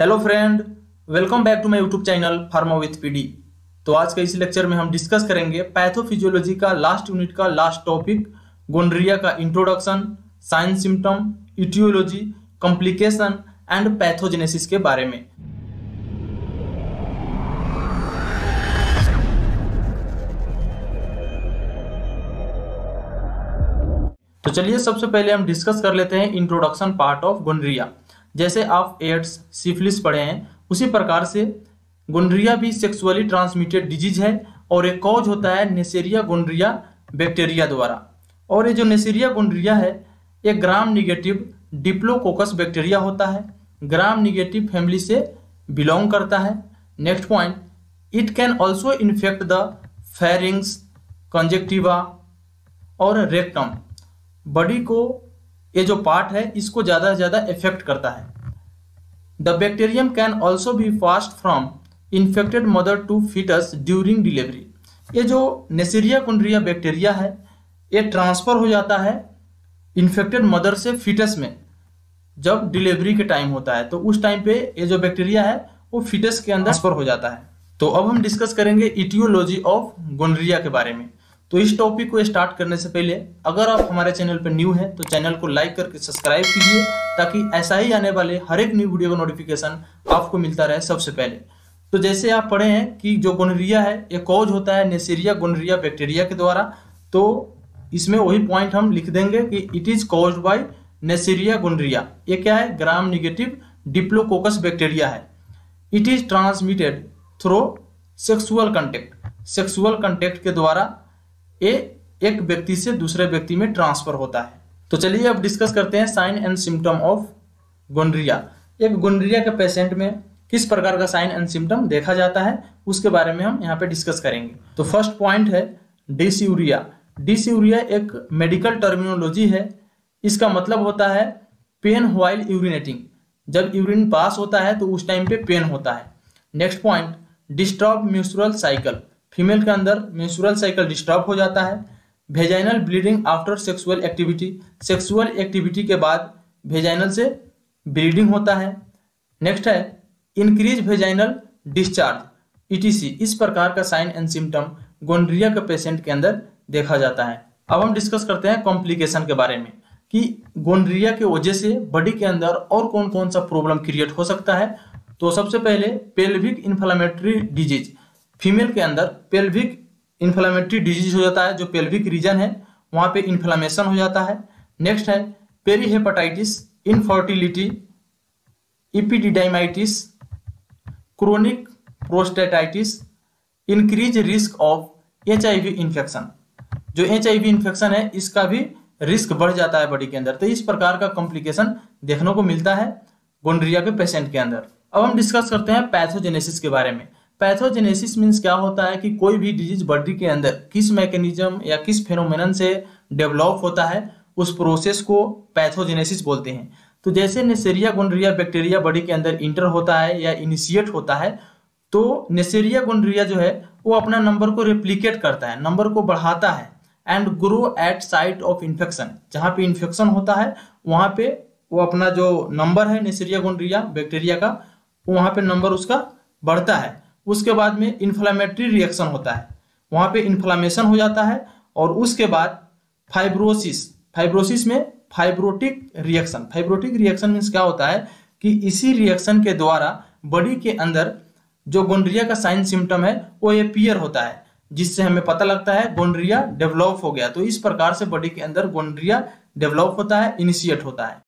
Hello friend, welcome back to my YouTube channel pharma with PD. तो आज के इस लेक्चर में हम डिस्कस करेंगे पैथोफिजियोलॉजी का लास्ट यूनिट का लास्ट टॉपिक गोनोरिया का introduction, sign symptom, aetiology, complication and pathogenesis के बारे में। तो चलिए सबसे पहले हम डिस्कस कर लेते हैं इंट्रोडक्शन पार्ट ऑफ गोनोरिया। जैसे आप एड्स, सिफिलिस पढ़े हैं, उसी प्रकार से गोनोरिया भी सेक्सुअली ट्रांसमिटेड डिजीज है और एक कॉज होता है नेसेरिया गोनोरिया बैक्टीरिया द्वारा। और ये जो नेसेरिया गोनोरिया है एक ग्राम निगेटिव डिप्लोकोकस बैक्टीरिया होता है, ग्राम निगेटिव फैमिली से बिलोंग करता है। Next point, it can also infect the pharynx, conjunctiva और रेक्टम। बॉडी को ये जो पार्ट है इसको ज़्यादा से ज़्यादा इफेक्ट करता है। The bacterium can also be passed from infected mother to foetus during delivery. ये जो नेसेरिया गोनोरिया बैक्टीरिया है ये ट्रांसफर हो जाता है इन्फेक्टेड मदर से फीटस में जब डिलीवरी के टाइम होता है, तो उस टाइम पे ये जो बैक्टीरिया है वो फीटस के अंदर ट्रांसफर हो जाता है। तो अब हम डिस्कस करेंगे इटियोलॉजी ऑफ गोनोरिया के बारे में। तो इस टॉपिक को स्टार्ट करने से पहले अगर आप हमारे चैनल पर न्यू हैं तो चैनल को लाइक करके सब्सक्राइब कीजिए ताकि ऐसा ही आने वाले हर एक न्यू वीडियो का नोटिफिकेशन आपको मिलता रहे सबसे पहले। तो जैसे आप पढ़े हैं कि जो गोनोरिया है ये कॉज होता है नेसेरिया गोनोरिया बैक्टीरिया के द्वारा, तो इसमें वही पॉइंट हम लिख देंगे कि it is caused by Neisseria gonorrhoea. ये क्या है? ग्राम निगेटिव डिप्लोकोकस बैक्टीरिया है। It is transmitted through sexual contact. Sexual contact के द्वारा ये एक व्यक्ति से दूसरे व्यक्ति में ट्रांसफर होता है। तो चलिए अब डिस्कस करते हैं sign and symptom of gonorrhoea. एक गोनोरिया के पेशेंट में किस प्रकार का साइन एंड सिम्टम देखा जाता है उसके बारे में हम यहाँ पे डिस्कस करेंगे। तो फर्स्ट पॉइंट है डिसयूरिया। डिसयूरिया एक मेडिकल टर्मिनोलॉजी है। इसका मतलब होता है पेन व्हाइल यूरिनेटिंग। जब यूरिन पास होता है तो उस टाइम पे पेन होता है। Next point, disturb menstrual cycle. Female के अंदर मेंस्ट्रुअल साइकिल डिस्टर्ब हो जाता है। Vaginal bleeding after sexual activity. Sexual activity के बाद वेजाइनल से ब्लीडिंग होता है। नेक्स्ट है इंक्रीज वेजाइनल डिस्चार्ज ईटीसी। इस प्रकार का साइन एंड सिम्टम गोनोरिया के पेशेंट के अंदर देखा जाता है। अब हम डिस्कस करते हैं कॉम्प्लिकेशन के बारे में कि गोनोरिया के वजह से बॉडी के अंदर और कौन कौन सा प्रॉब्लम क्रिएट हो सकता है। तो सबसे पहले पेल्विक इन्फ्लेमेटरी डिजीज। फीमेल के अंदर पेल्विक इन्फ्लेमेटरी डिजीज हो जाता है। जो पेल्विक रीजन है वहां पे इन्फ्लेमेशन हो जाता है। नेक्स्ट है perihepatitis, infertility, epididymitis, chronic prostatitis, increase risk of HIV infection. जो एचआईवी इन्फेक्शन है इसका भी रिस्क बढ़ जाता है बॉडी के अंदर। तो इस प्रकार का कॉम्प्लिकेशन देखने को मिलता है गोनोरिया के पेशेंट के अंदर। अब हम डिस्कस करते हैं पैथोजेनेसिस के बारे में। पैथोजेनेसिस मीन्स क्या होता है कि कोई भी डिजीज बॉडी के अंदर किस मैकेनिज्म या किस फेनोमेनन से डेवलप होता है उस प्रोसेस को पैथोजेनेसिस बोलते हैं। तो जैसे नेसेरिया गोनोरिया बैक्टीरिया बॉडी के अंदर इंटर होता है या इनिशिएट होता है, तो नेसेरिया गोनोरिया जो है वो अपना नंबर को रेप्लिकेट करता है, नंबर को बढ़ाता है and grow at site of infection. जहाँ पे इन्फेक्शन होता है वहां पे वो अपना जो नंबर है नेसेरिया गोनोरिया बैक्टीरिया का, वहां पे नंबर उसका बढ़ता है। उसके बाद में इन्फ्लेमेटरी रिएक्शन होता है, वहां पे इन्फ्लेमेशन हो जाता है और उसके बाद फाइब्रोसिस। फाइब्रोसिस में fibrotic reaction. Fibrotic reaction means क्या होता है कि इसी रिएक्शन के द्वारा बॉडी के अंदर जो गोनोरिया का साइन सिम्टम है वो अपीयर होता है, जिससे हमें पता लगता है गोनोरिया डेवलप हो गया। तो इस प्रकार से बॉडी के अंदर गोनोरिया डेवलप होता है, इनिशिएट होता है।